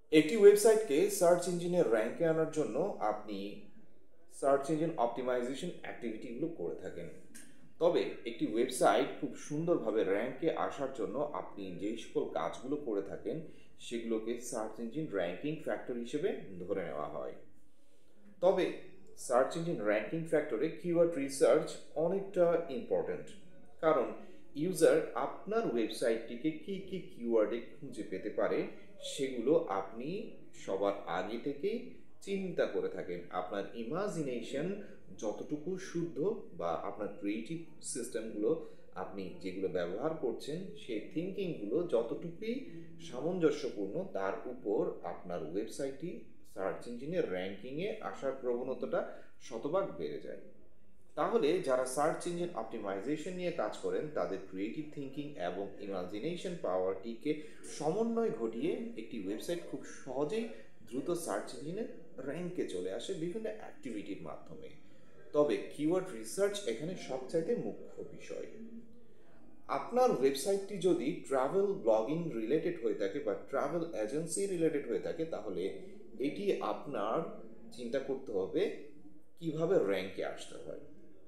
একটি ওয়েবসাইটকে সার্চ ইঞ্জিনের র্যাঙ্কে আনার জন্য আপনি সার্চ ইঞ্জিন অপটিমাইজেশন অ্যাক্টিভিটিগুলো করে থাকেন। তবে একটি ওয়েবসাইট খুব সুন্দরভাবে র্যাঙ্কে আসার জন্য আপনি যেই সকল কাজগুলো করে থাকেন সেগুলোকে সার্চ ইঞ্জিন র্যাঙ্কিং ফ্যাক্টর হিসেবে ধরে নেওয়া হয়। তবে সার্চ ইঞ্জিন র্যাঙ্কিং ফ্যাক্টরে কিওয়ার্ড রিসার্চ অনেকটা ইম্পর্ট্যান্ট, কারণ ইউজার আপনার ওয়েবসাইটটিকে কী কী কিওয়ার্ডে খুঁজে পেতে পারে সেগুলো আপনি সবার আগে থেকেই চিন্তা করে থাকেন। আপনার ইমাজিনেশন যতটুকু শুদ্ধ বা আপনার ক্রিয়েটিভ সিস্টেমগুলো আপনি যেগুলো ব্যবহার করছেন সেই থিঙ্কিংগুলো যতটুকুই সামঞ্জস্যপূর্ণ তার উপর আপনার ওয়েবসাইটটি সার্চ ইঞ্জিনের র্যাঙ্কিংয়ে আসার প্রবণতাটা শতভাগ বেড়ে যায়। তাহলে যারা সার্চ ইঞ্জিন অপটিমাইজেশন নিয়ে কাজ করেন তাদের ক্রিয়েটিভ থিঙ্কিং এবং ইমাজিনেশন পাওয়ারটিকে সমন্বয় ঘটিয়ে একটি ওয়েবসাইট খুব সহজেই দ্রুত সার্চ ইঞ্জিনের র্যাঙ্কে চলে আসে বিভিন্ন অ্যাক্টিভিটির মাধ্যমে। তবে কিওয়ার্ড রিসার্চ এখানে সবচাইতে মুখ্য বিষয়। আপনার ওয়েবসাইটটি যদি ট্রাভেল ব্লগিং রিলেটেড হয়ে থাকে বা ট্রাভেল এজেন্সি রিলেটেড হয়ে থাকে তাহলে এটি আপনার চিন্তা করতে হবে কিভাবে র্যাঙ্কে আসতে হয়।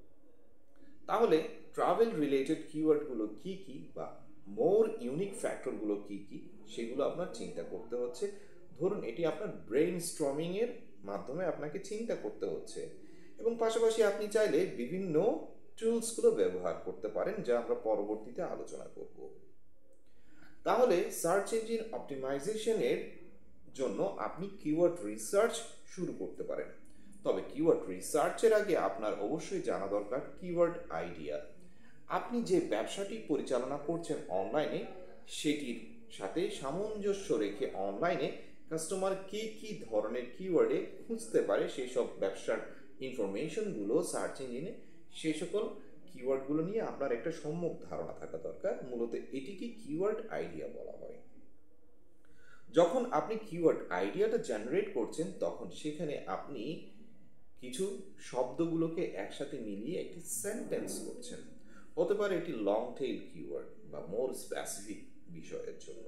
তাহলে ট্রাভেল রিলেটেড কিওয়ার্ডগুলো কী কী বা মোর ইউনিক ফ্যাক্টরগুলো কী কী সেগুলো আপনার চিন্তা করতে হচ্ছে। ধরুন এটি আপনার ব্রেইন স্ট্রমিংয়ের মাধ্যমে আপনাকে চিন্তা করতে হচ্ছে, এবং পাশাপাশি আপনি চাইলে বিভিন্ন টুলসগুলো ব্যবহার করতে পারেন যা আমরা পরবর্তীতে আলোচনা করব। তাহলে সার্চ ইঞ্জিন অপটিমাইজেশনের জন্য আপনি কিওয়ার্ড রিসার্চ শুরু করতে পারেন। তবে কিওয়ার্ড রিসার্চের আগে আপনার অবশ্যই জানা দরকার কিওয়ার্ড আইডিয়া। আপনি যে ব্যবসাটি পরিচালনা করছেন অনলাইনে সেটির সাথে সামঞ্জস্য রেখে অনলাইনে কাস্টমার কী কী ধরনের কিওয়ার্ডে খুঁজতে পারে সেই সব ব্যবসার ইনফরমেশনগুলো সার্চ ইঞ্জিনে সেই সকল কিওয়ার্ডগুলো নিয়ে আপনার একটা সম্যক ধারণা থাকা দরকার। মূলত এটিকে কিওয়ার্ড আইডিয়া বলা হয়। যখন আপনি কিওয়ার্ড আইডিয়াটা জেনারেট করছেন তখন সেখানে আপনি কিছু শব্দগুলোকে একসাথে মিলিয়ে একটি সেন্টেন্স করছেন। হতে পারে এটি লং টেইল কিওয়ার্ড বা মোর স্পেসিফিক বিষয়ের জন্য।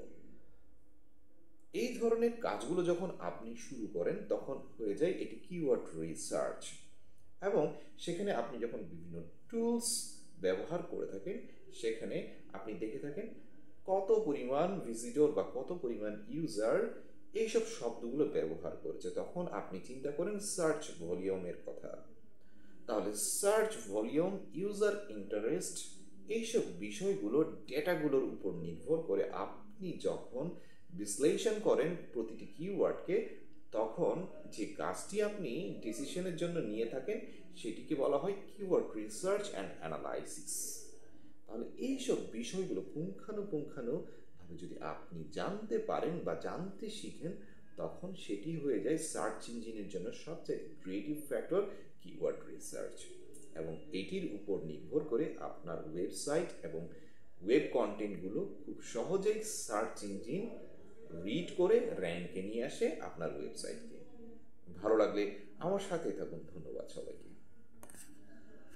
এই ধরনের কাজগুলো যখন আপনি শুরু করেন তখন হয়ে যায় এটি কিওয়ার্ড রিসার্চ, এবং সেখানে আপনি যখন বিভিন্ন টুলস ব্যবহার করে থাকেন সেখানে আপনি দেখে থাকেন কত পরিমাণ ভিজিটর বা কত পরিমাণ ইউজার এইসব শব্দগুলো ব্যবহার করেছে, তখন আপনি চিন্তা করেন সার্চ ভলিউমের কথা। তাহলে সার্চ ভলিউম, ইউজার ইন্টারেস্ট, এইসব বিষয়গুলো ডেটাগুলোর উপর নির্ভর করে আপনি যখন বিশ্লেষণ করেন প্রতিটি কিওয়ার্ডকে তখন যে কাজটি আপনি ডিসিশনের জন্য নিয়ে থাকেন সেটিকে বলা হয় কিওয়ার্ড রিসার্চ অ্যান্ড অ্যানালাইসিস। তাহলে এইসব বিষয়গুলো পুঙ্খানুপুঙ্খানুভাবে যদি আপনি জানতে পারেন বা জানতে শিখেন তখন সেটি হয়ে যায় সার্চ ইঞ্জিনের জন্য সবচেয়ে ক্রিয়েটিভ ফ্যাক্টর কিওয়ার্ড রিসার্চ, এবং এটির উপর নির্ভর করে আপনার ওয়েবসাইট এবং ওয়েব কন্টেন্টগুলো খুব সহজেই সার্চ ইঞ্জিন রিড করে র্যাঙ্কে নিয়ে আসে আপনার ওয়েবসাইটকে। ভালো লাগলে আমার সাথে থাকুন। ধন্যবাদ সবাইকে।